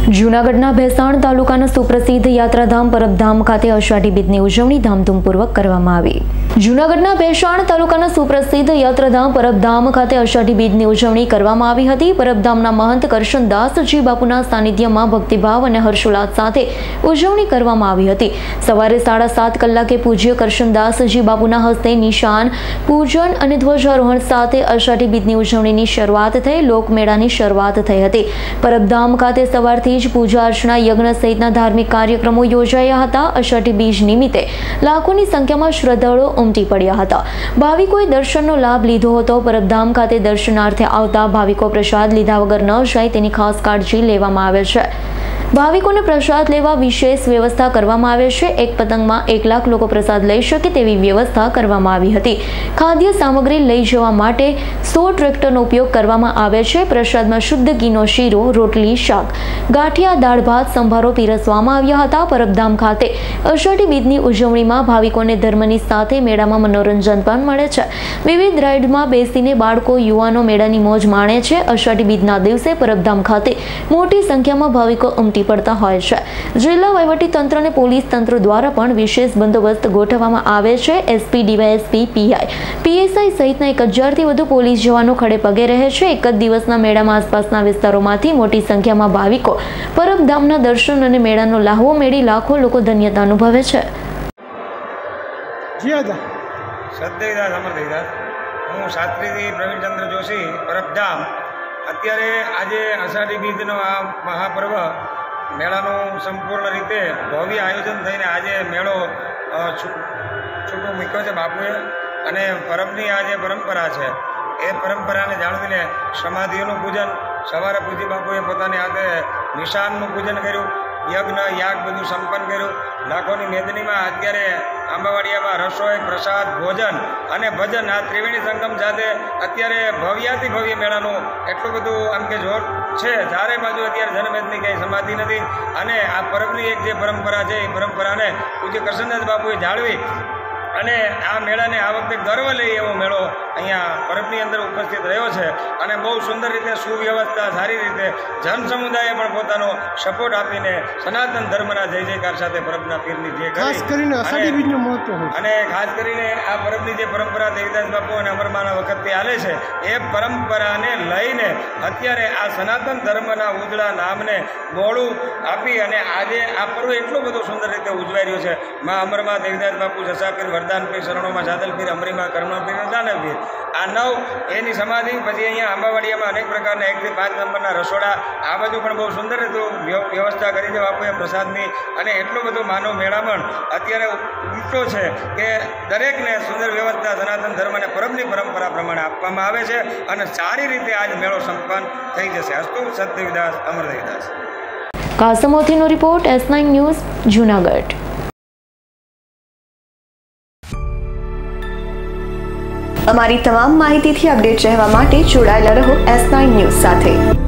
જૂનાગઢના ભેસાણ તાલુકાના સુપ્રસિદ્ધ યાત્રાધામ પરબધામ ખાતે અષાઢી બીજની ઉજવણી ધામધૂમપૂર્વક કરવામાં આવી। જૂનાગઢના ભેસાણ તાલુકાના સુપ્રસિદ્ધ યાત્રાધામ પરબધામ ખાતે અષાઢી બીજની ઉજવણી કરવામાં આવી હતી। પરબધામના મહંત કરશનદાસજી બાપુના સાનિધ્યમાં ભક્તિભાવ અને હર્ષોલ્લાસ સાથે ઉજવણી કરવામાં આવી હતી। સવારે 7:30 કલાકે પૂજ્ય કરશનદાસજી બાપુના હસ્તે નિશાન પૂજન અને ધ્વજારોહણ સાથે અષાઢી બીજની ઉજવણીની શરૂઆત થઈ। લોકમેળાની શરૂઆત થઈ હતી। પરબધામ ખાતે સવારથી પૂજા अर्चना यज्ञ सहित धार्मिक कार्यक्रमों योजाया था। अषाढ़ी बीज निमित्ते लाखों की संख्या में श्रद्धालुओ उमटी पड़ा था। भाविकोए दर्शननो लाभ लीधो हतो। परबधाम खाते दर्शनार्थे आवता भाविको प्रसाद लीधा वगर न जाय तेनी खास काळजी लेवामां आवे छे। भाविकोने प्रसाद लेवा विशेष व्यवस्था करवामां आवे छे। एक पतंगमां 1 लाख लोको प्रसाद लई शके तेवी व्यवस्था करवामां आवी हती। खाद्य सामग्री लई जवा माटे 100 ट्रेक्टरनो उपयोग करवामां आवे छे। प्रसादमां शुद्ध घीनो शीरो, रोटली, शाक, गाठिया, दाळ भात, संभारो पीरसवामां આવ્યા હતા। પરબધામ ખાતે અષાઢી બીજની ઉજવણીમાં ભાવિકોને ધર્મની સાથે મેળામાં મનોરંજન પણ મળે છે। વિવિધ રાઇડમાં બેસીને બાળકો યુવાનો મેળાની મોજ માણે છે। અષાઢી બીજના દિવસે પરબધામ ખાતે મોટી સંખ્યામાં ભાવિકો ઉમટી પડતા હોય છે। જિલ્લા વહીવટી તંત્ર અને પોલીસ તંત્ર દ્વારા પણ વિશેષ બંદોબસ્ત ગોઠવવામાં આવે છે। એસપી, ડીવાયએસપી, પીઆઈ, પીએસઆઈ સહિતના 1000 થી વધુ પોલીસ જવાનો ખડે પગે રહે છે। એક જ દિવસના મેળામાં આસપાસના વિસ્તારોમાંથી મોટી સંખ્યામાં ભાવિકો પરબધામના દર્શન અને મેળાનો લાહવો મેળી લાખો લોકો ધન્યતા અનુભવે છે। સદદેવદાસ અમરદેવદાસ, હું શાસ્ત્રી પ્રવીણચંદ્ર જોશી, પરબધામ। અત્યારે આજે અષાઢી બીજનો આ મહાપર્વ મેળાનું સંપૂર્ણ રીતે ભવ્ય આયોજન થઈને આજે મેળો છૂટો મૂક્યો છે બાપુએ, અને પરબની આ જે પરંપરા છે એ પરંપરાને જાળવીને સમાધિઓનું પૂજન સવારે પૂજ્ય બાપુએ પોતાની હાથે નિશાનનું પૂજન કર્યું, યજ્ઞ યાગ બધું સંપન્ન કર્યું। લાખોની મેદનીમાં અત્યારે આંબાવાડિયામાં રસોઈ, પ્રસાદ, ભોજન અને ભજન આ ત્રિવેણી સંગમ સાથે અત્યારે ભવ્યાથી ભવ્ય મેળાનું એટલું બધું આમ કે જોર છે। ચારે બાજુ અત્યારે જનમેદની કંઈ સમાધિ નથી, અને આ પરબની એક જે પરંપરા છે એ પરંપરાને પૂજ્ય કરશનદાસ બાપુએ જાળવી અને આ મેળાને આ વખતે ગર્વ લઈ એવો મેળો અહીંયા પરબની અંદર ઉપસ્થિત રહ્યો છે। અને બહુ સુંદર રીતે સુવ્યવસ્થા, સારી રીતે જન સમુદાયે પણ પોતાનો સપોર્ટ આપીને સનાતન ધર્મના જય જયકાર સાથે પરબના પીરની જે ખાસ કરીને અષાઢી બીજનું મહત્વ અને ખાસ કરીને આ પરબની જે પરંપરા દેવીદાસ બાપુ અને અમરમાના વખતથી ચાલે છે એ પરંપરાને લઈને અત્યારે આ સનાતન ધર્મના ઉજળા નામને બોળું આપી અને આજે આ પર્વ એટલું બધું સુંદર રીતે ઉજવાઈ રહ્યું છે। મા અમરમાં દેવીદાસ બાપુ, જસાપીર, વરદાનપીર, શરણોમાં સાદલપીર, અમરીમાં કર્મપીર, દાનવપીર, આ 9 એની સમાધિ। પછી અહીંયા આંબાવાડિયામાં અનેક પ્રકારના 1 થી 5 નંબરના રસોડા, આ બાજુ પણ બહુ સુંદર રીતે વ્યવસ્થા કરી છે બાપુએ પ્રસાદની, અને એટલો બધો માનવ મેળામણ અત્યારે ઉમટો છે કે દરેકને સુંદર વ્યવસ્થા સનાતન ધર્મ અને પરબની પરંપરા પ્રમાણે આપવામાં આવે છે, અને સારી રીતે આજ મેળો સંપન્ન થઈ જશે। અસ્તુ સદદેવદાસ અમરદેવદાસ। કાસમોથીનો રિપોર્ટ, S9 ન્યૂઝ, જૂનાગઢ। અમારી તમામ માહિતીથી અપડેટ રહેવા માટે જોડાયેલા રહો S9 ન્યૂઝ સાથે।